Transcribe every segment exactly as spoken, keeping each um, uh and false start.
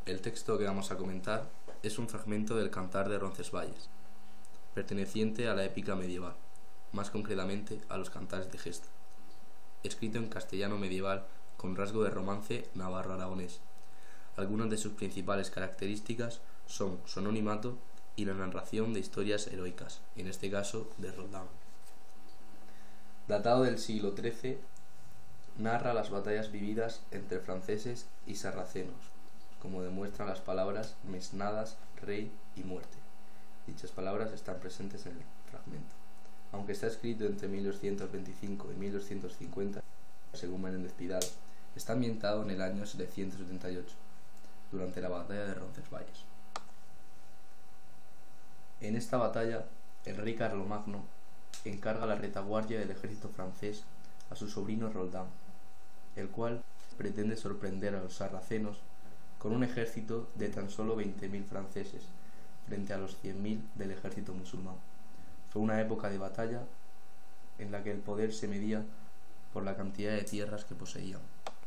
El texto que vamos a comentar es un fragmento del Cantar de Roncesvalles, perteneciente a la épica medieval, más concretamente a los Cantares de Gesta, escrito en castellano medieval con rasgo de romance navarro-aragonés. Algunas de sus principales características son su anonimato y la narración de historias heroicas, en este caso de Roldán. Datado del siglo trece, narra las batallas vividas entre franceses y sarracenos, como demuestran las palabras mesnadas, rey y muerte. Dichas palabras están presentes en el fragmento. Aunque está escrito entre mil doscientos veinticinco y mil doscientos cincuenta, según Menéndez Pidal, está ambientado en el año setecientos setenta y ocho, durante la batalla de Roncesvalles. En esta batalla, el rey Carlomagno encarga la retaguardia del ejército francés a su sobrino Roldán, el cual pretende sorprender a los sarracenos con un ejército de tan solo veinte mil franceses frente a los cien mil del ejército musulmán. Fue una época de batalla en la que el poder se medía por la cantidad de tierras que poseían.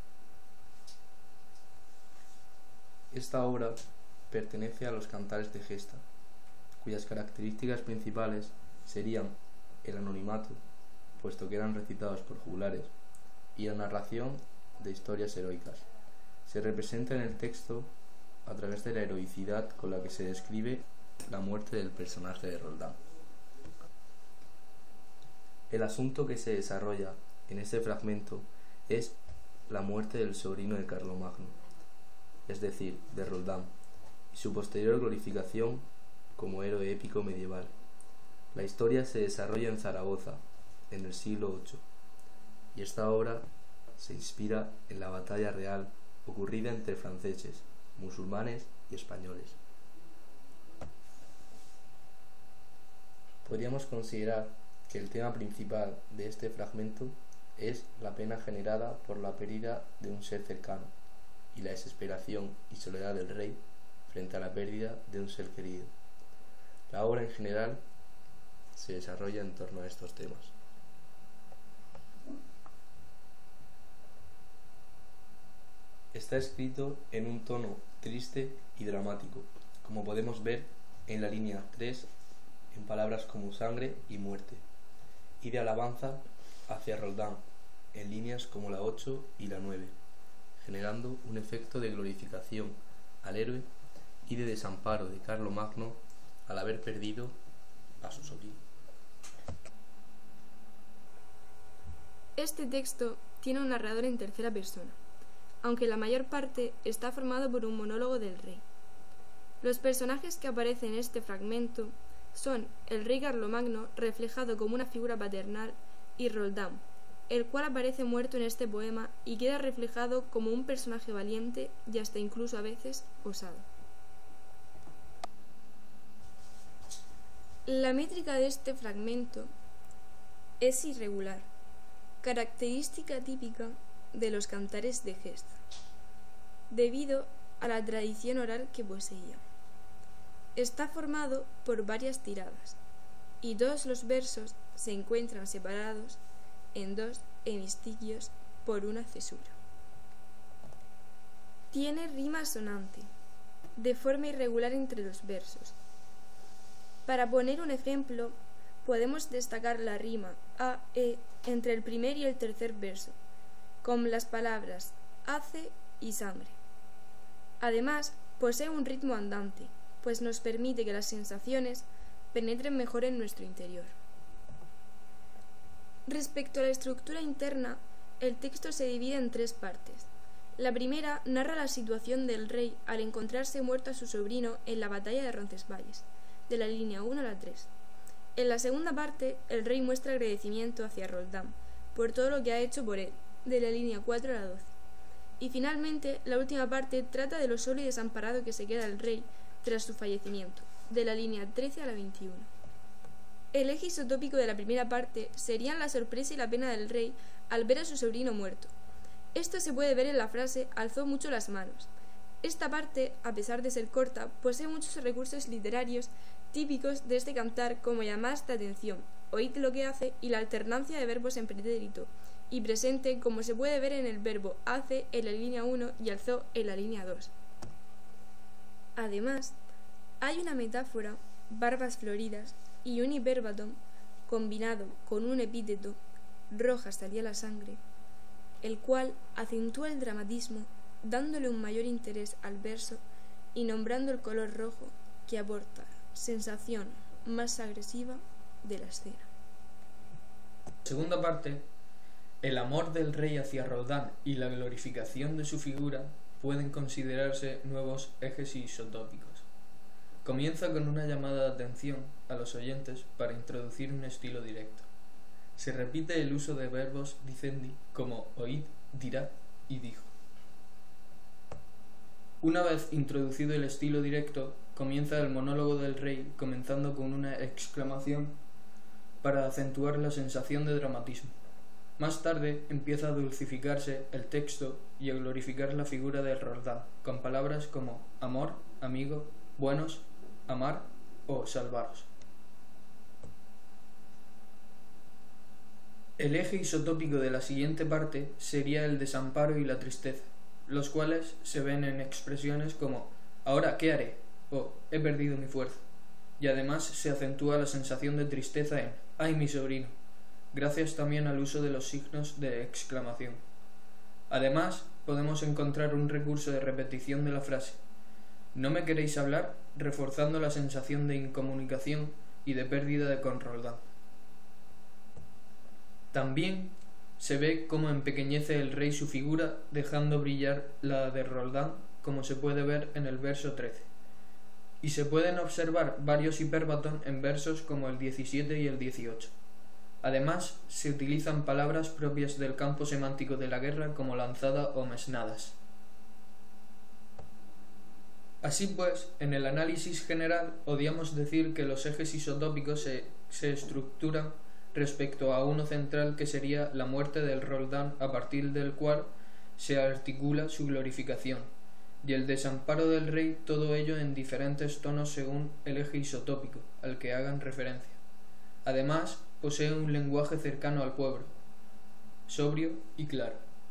Esta obra pertenece a los Cantares de Gesta, cuyas características principales serían el anonimato, puesto que eran recitados por juglares, y la narración de historias heroicas. Se representa en el texto a través de la heroicidad con la que se describe la muerte del personaje de Roldán. El asunto que se desarrolla en este fragmento es la muerte del sobrino de Carlomagno, es decir, de Roldán, y su posterior glorificación como héroe épico medieval. La historia se desarrolla en Zaragoza, en el siglo ocho, y esta obra se inspira en la batalla real ocurrida entre franceses, musulmanes y españoles. Podríamos considerar que el tema principal de este fragmento es la pena generada por la pérdida de un ser cercano y la desesperación y soledad del rey frente a la pérdida de un ser querido. La obra en general se desarrolla en torno a estos temas. Está escrito en un tono triste y dramático, como podemos ver en la línea tres, en palabras como sangre y muerte, y de alabanza hacia Roldán, en líneas como la ocho y la nueve, generando un efecto de glorificación al héroe y de desamparo de Carlomagno al haber perdido a su sobrino. Este texto tiene un narrador en tercera persona, aunque la mayor parte está formado por un monólogo del rey. Los personajes que aparecen en este fragmento son el rey Carlomagno, reflejado como una figura paternal, y Roldán, el cual aparece muerto en este poema y queda reflejado como un personaje valiente y hasta incluso a veces osado. La métrica de este fragmento es irregular, característica típica de los Cantares de Gesta, debido a la tradición oral que poseía. Está formado por varias tiradas, y todos los versos se encuentran separados en dos hemistiquios por una cesura. Tiene rima sonante, de forma irregular entre los versos. Para poner un ejemplo, podemos destacar la rima a-e entre el primer y el tercer verso, con las palabras hace y sangre. Además, posee un ritmo andante, pues nos permite que las sensaciones penetren mejor en nuestro interior. Respecto a la estructura interna, el texto se divide en tres partes. La primera narra la situación del rey al encontrarse muerto a su sobrino en la batalla de Roncesvalles, de la línea uno a la tres. En la segunda parte, el rey muestra agradecimiento hacia Roldán por todo lo que ha hecho por él, de la línea cuatro a la doce. Y finalmente, la última parte trata de lo solo y desamparado que se queda el rey tras su fallecimiento, de la línea trece a la veintiuno. El eje isotópico de la primera parte serían la sorpresa y la pena del rey al ver a su sobrino muerto. Esto se puede ver en la frase alzó mucho las manos. Esta parte, a pesar de ser corta, posee muchos recursos literarios típicos de este cantar, como llamadas de atención, oíd lo que hace, y la alternancia de verbos en pretérito y presente, como se puede ver en el verbo hace en la línea uno y alzó en la línea dos. Además, hay una metáfora, barbas floridas, y un hipérbaton combinado con un epíteto, roja salía la sangre, el cual acentúa el dramatismo dándole un mayor interés al verso y nombrando el color rojo que aporta sensación más agresiva de la escena. Segunda parte, el amor del rey hacia Roldán y la glorificación de su figura pueden considerarse nuevos ejes isotópicos. Comienza con una llamada de atención a los oyentes para introducir un estilo directo. Se repite el uso de verbos dicendi como oíd, dirá y dijo. Una vez introducido el estilo directo, comienza el monólogo del rey comenzando con una exclamación para acentuar la sensación de dramatismo. Más tarde empieza a dulcificarse el texto y a glorificar la figura de Roldán con palabras como amor, amigo, buenos, amar o salvaros. El eje isotópico de la siguiente parte sería el desamparo y la tristeza, los cuales se ven en expresiones como «ahora, ¿qué haré?» o «he perdido mi fuerza», y además se acentúa la sensación de tristeza en «ay, mi sobrino», gracias también al uso de los signos de exclamación. Además, podemos encontrar un recurso de repetición de la frase «¿no me queréis hablar?», reforzando la sensación de incomunicación y de pérdida de con Roldán. También se ve cómo empequeñece el rey su figura, dejando brillar la de Roldán, como se puede ver en el verso trece. Y se pueden observar varios hipérbaton en versos como el diecisiete y el dieciocho. Además, se utilizan palabras propias del campo semántico de la guerra como lanzada o mesnadas. Así pues, en el análisis general, podríamos decir que los ejes isotópicos se, se estructuran respecto a uno central que sería la muerte del Roldán, a partir del cual se articula su glorificación, y el desamparo del rey, todo ello en diferentes tonos según el eje isotópico al que hagan referencia. Además, posee un lenguaje cercano al pueblo, sobrio y claro.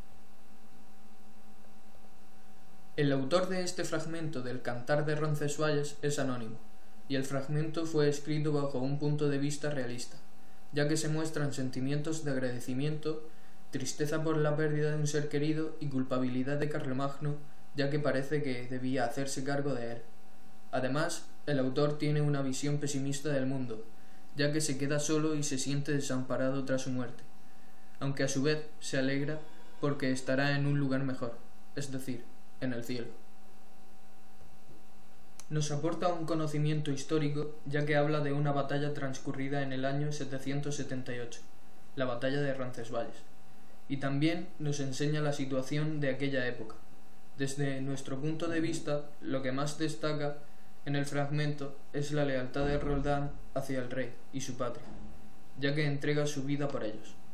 El autor de este fragmento del Cantar de Roncesvalles es anónimo, y el fragmento fue escrito bajo un punto de vista realista, ya que se muestran sentimientos de agradecimiento, tristeza por la pérdida de un ser querido y culpabilidad de Carlomagno, ya que parece que debía hacerse cargo de él. Además, el autor tiene una visión pesimista del mundo, ya que se queda solo y se siente desamparado tras su muerte, aunque a su vez se alegra porque estará en un lugar mejor, es decir, en el cielo. Nos aporta un conocimiento histórico, ya que habla de una batalla transcurrida en el año setecientos setenta y ocho, la batalla de Roncesvalles, y también nos enseña la situación de aquella época. Desde nuestro punto de vista, lo que más destaca en el fragmento es la lealtad de Roldán hacia el rey y su patria, ya que entrega su vida por ellos.